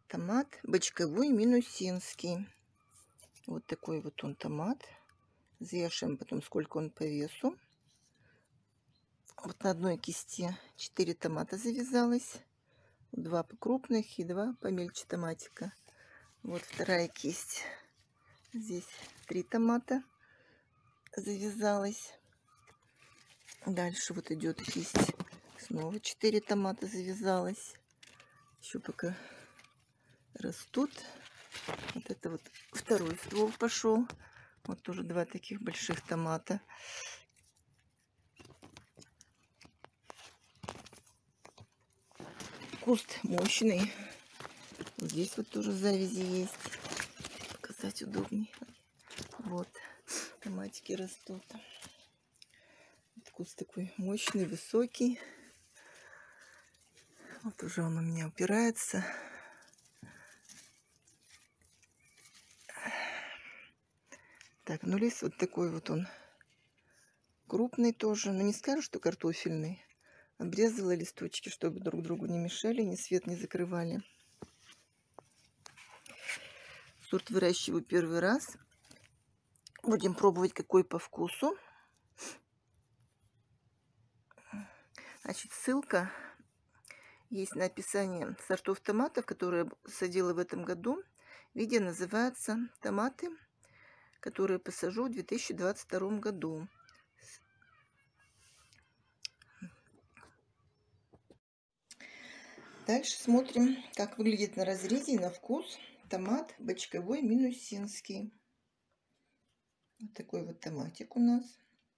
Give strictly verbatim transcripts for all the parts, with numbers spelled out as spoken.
Томат бочковой минусинский. Вот такой вот он томат. Взвешиваем потом, сколько он по весу. Вот на одной кисти четыре томата завязалось. Два покрупных и два помельче томатика. Вот вторая кисть. Здесь три томата завязалось. Дальше вот идет кисть. Снова четыре томата завязалось. Еще пока растут. Вот это вот второй ствол пошел. Вот тоже два таких больших томата. Куст мощный. Вот здесь вот тоже завязи есть. Показать удобнее. Вот. Томатики растут. Вот куст такой мощный, высокий. Вот уже он у меня упирается. Так, ну лист вот такой вот он. Крупный тоже. Но не скажу, что картофельный. Обрезала листочки, чтобы друг другу не мешали, ни свет не закрывали. Сорт выращиваю первый раз. Будем пробовать, какой по вкусу. Значит, ссылка есть на описание сортов томатов, которые я садила в этом году. Видео называется «Томаты, которые посажу в две тысячи двадцать втором году». Дальше смотрим, как выглядит на разрезе и на вкус томат бочковой минусинский. Вот такой вот томатик у нас.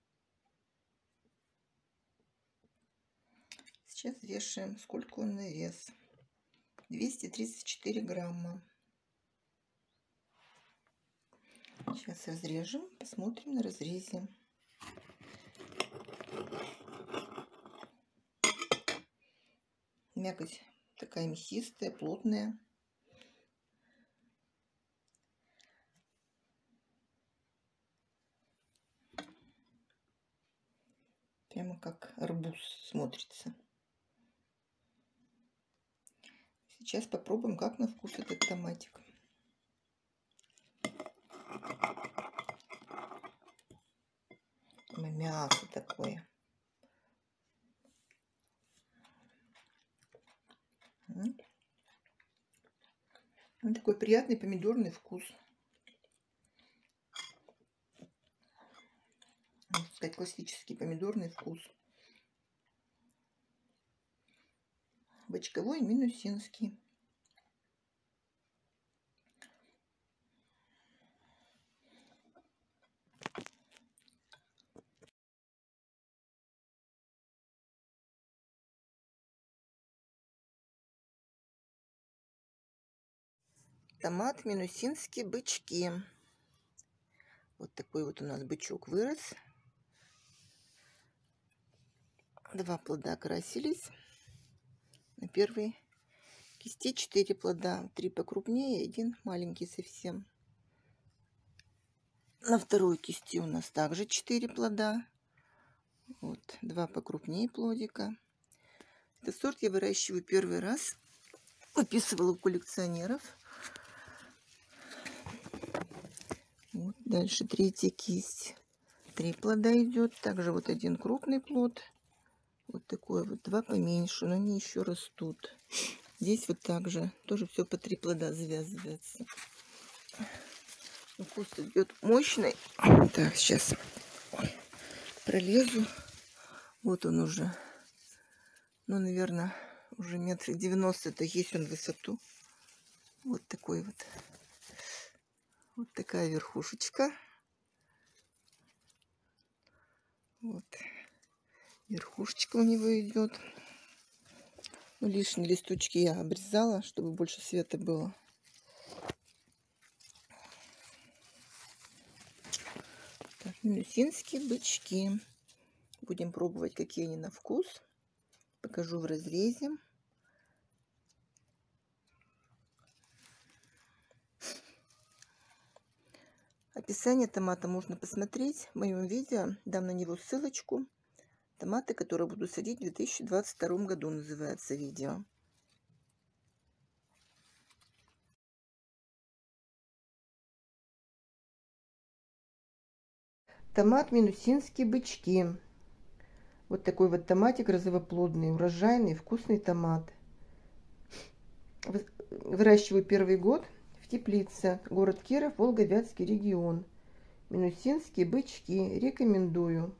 Сейчас вешаем, сколько он на вес. двести тридцать четыре грамма. Сейчас разрежем, посмотрим на разрезе. Мякоть такая мясистая, плотная. Прямо как арбуз смотрится. Сейчас попробуем, как на вкус этот томатик. Мясо такое. Он такой приятный помидорный вкус. Можно сказать, классический помидорный вкус. Бочковой минусинский. Томат минусинский бычки. Вот такой вот у нас бычок вырос. Два плода красились. На первой кисти четыре плода. Три покрупнее, один маленький совсем. На второй кисти у нас также четыре плода. Вот, два покрупнее плодика. Этот сорт я выращиваю первый раз. Выписывала у коллекционеров. Вот, дальше третья кисть. Три плода идет. Также вот один крупный плод. Вот такой вот. Два поменьше, но они еще растут. Здесь вот также тоже все по три плода завязывается. Куст идет мощный. Так, сейчас пролезу. Вот он уже. Ну, наверное, уже метр девяносто. Это есть он в высоту. Вот такой вот. Вот такая верхушечка. Вот. Верхушечка у него идет. Ну, лишние листочки я обрезала, чтобы больше света было. Так, минусинские бычки. Будем пробовать, какие они на вкус. Покажу в разрезе. Описание томата можно посмотреть в моем видео. Дам на него ссылочку. Томаты, которые буду садить в две тысячи двадцать втором году, называется видео. Томат минусинский бычки. Вот такой вот томатик розовоплодный, урожайный, вкусный томат. Выращиваю первый год в теплице. Город Киров, Волго-Вятский регион. Минусинские бычки. Рекомендую.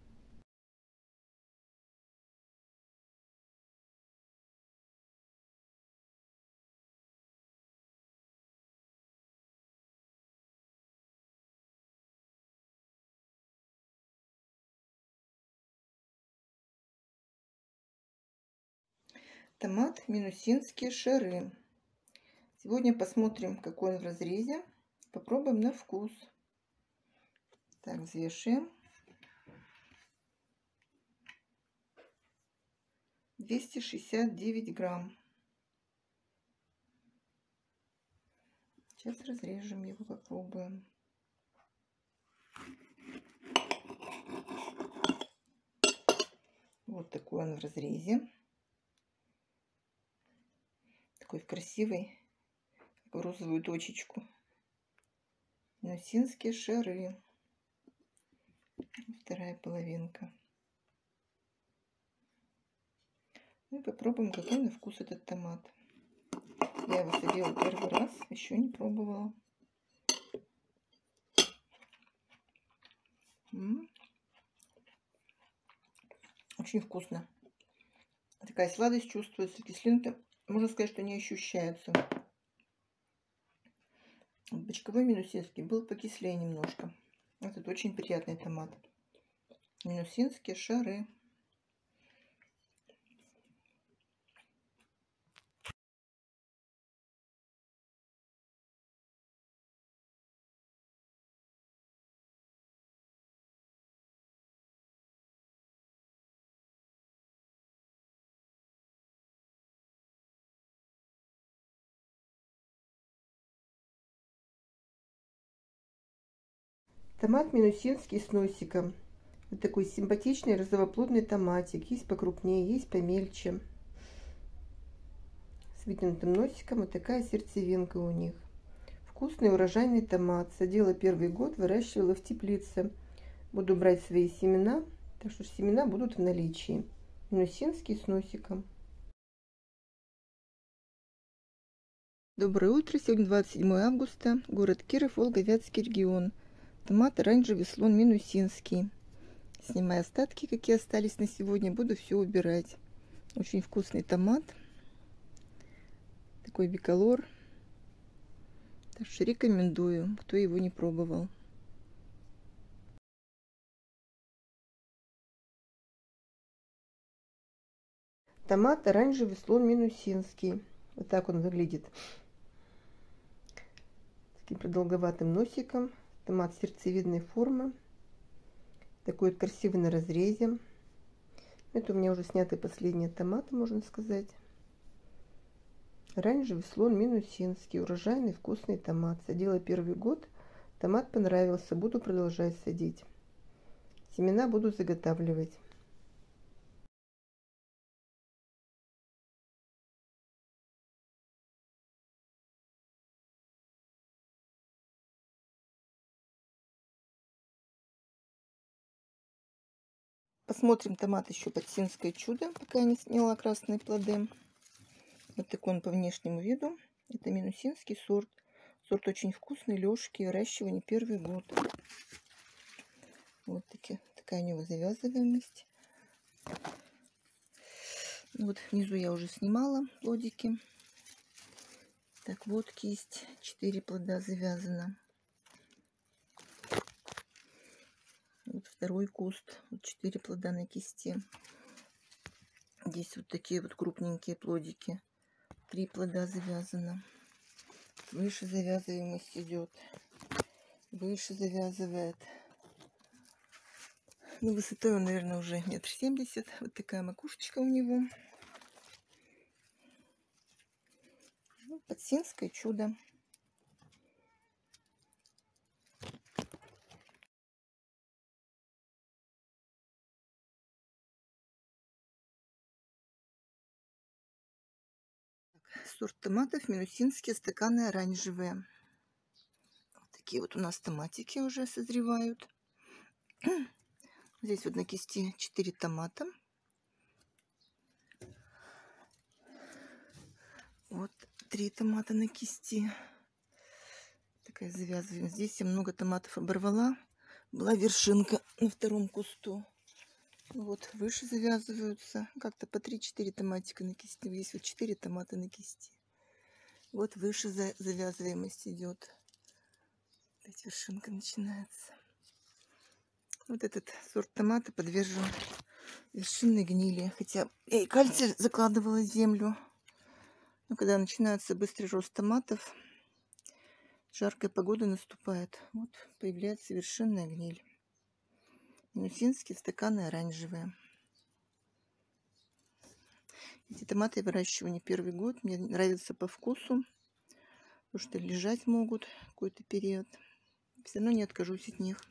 Томат минусинские шары. Сегодня посмотрим, какой он в разрезе. Попробуем на вкус. Так, взвешиваем. двести шестьдесят девять грамм. Сейчас разрежем его, попробуем. Вот такой он в разрезе. Такой красивый, в розовую точечку. Минусинские шары. Вторая половинка. Ну и попробуем, какой на вкус этот томат. Я его садила первый раз, еще не пробовала. М-м-м. Очень вкусно. Такая сладость чувствуется, кислинка. Можно сказать, что не ощущается. Бычковой минусинский был покислее немножко. Этот очень приятный томат. Минусинские шары. Томат минусинский с носиком. Вот такой симпатичный розовоплодный томатик. Есть покрупнее, есть помельче. С вытянутым носиком. Вот такая сердцевинка у них. Вкусный урожайный томат. Садила первый год, выращивала в теплице. Буду брать свои семена, так что семена будут в наличии. Минусинский с носиком. Доброе утро. Сегодня двадцать седьмое августа. Город Киров, Волго-Вятский регион. Томат оранжевый слон минусинский. Снимая остатки, какие остались на сегодня, буду все убирать. Очень вкусный томат. Такой биколор. Так что рекомендую, кто его не пробовал. Томат оранжевый слон минусинский. Вот так он выглядит. С таким продолговатым носиком. Томат сердцевидной формы. Такой вот красивый на разрезе. Это у меня уже снятый последний томат, можно сказать. Оранжевый слон минусинский. Урожайный вкусный томат. Садила первый год. Томат понравился. Буду продолжать садить. Семена буду заготавливать. Посмотрим томат еще подсинское чудо, пока я не сняла красные плоды. Вот такой он по внешнему виду. Это минусинский сорт. Сорт очень вкусный, лёгкий, выращивание первый год. Вот таки, такая у него завязываемость. Вот внизу я уже снимала плодики. Так вот, кисть, четыре плода завязано. Вот второй куст, вот четыре плода на кисти. Здесь вот такие вот крупненькие плодики. Три плода завязано. Выше завязываемость идет. Выше завязывает. Ну, высотой он, наверное, уже метр семьдесят. Вот такая макушечка у него. Ну, подсинское чудо. Сорт томатов минусинские, стаканы оранжевые. Вот такие вот у нас томатики уже созревают. Здесь вот на кисти четыре томата. Вот три томата на кисти. Такая завязываем. Здесь я много томатов оборвала. Была вершинка на втором кусту. Вот выше завязываются. Как-то по три-четыре томатика на кисти. Здесь вот четыре томата на кисти. Вот выше завязываемость идет. Здесь вершинка начинается. Вот этот сорт томата подвержен вершинной гнили. Хотя я и кальций закладывала в землю. Но когда начинается быстрый рост томатов, жаркая погода наступает. Вот появляется вершинная гниль. Минусинские стаканы оранжевые. Эти томаты я выращиваю не первый год. Мне нравятся по вкусу. Потому что лежать могут какой-то период. Все равно не откажусь от них.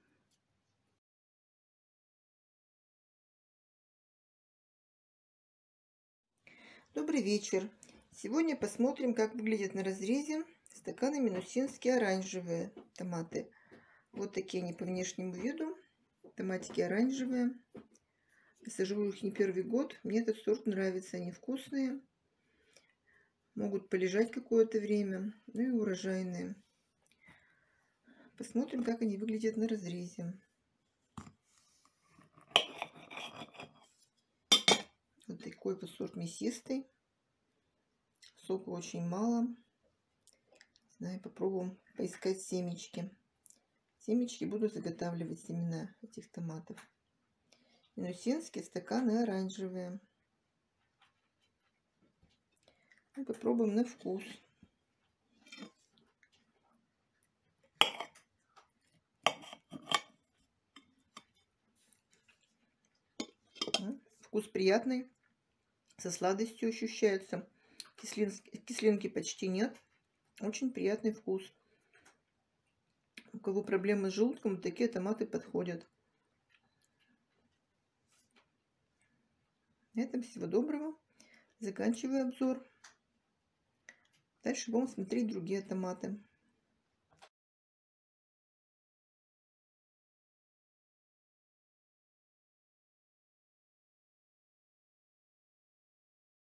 Добрый вечер. Сегодня посмотрим, как выглядят на разрезе стаканы минусинские оранжевые томаты. Вот такие они по внешнему виду. Томатики оранжевые. Я сажу их не первый год. Мне этот сорт нравится. Они вкусные. Могут полежать какое-то время. Ну и урожайные. Посмотрим, как они выглядят на разрезе. Вот такой вот сорт мясистый. Сока очень мало. Знаю, попробуем поискать семечки. Семечки буду заготавливать семена этих томатов. Минусинские стаканы оранжевые. И попробуем на вкус. Вкус приятный, со сладостью ощущается. Кислинки, кислинки почти нет. Очень приятный вкус. У кого проблемы с желудком, такие томаты подходят. На этом всего доброго. Заканчиваю обзор. Дальше будем смотреть другие томаты.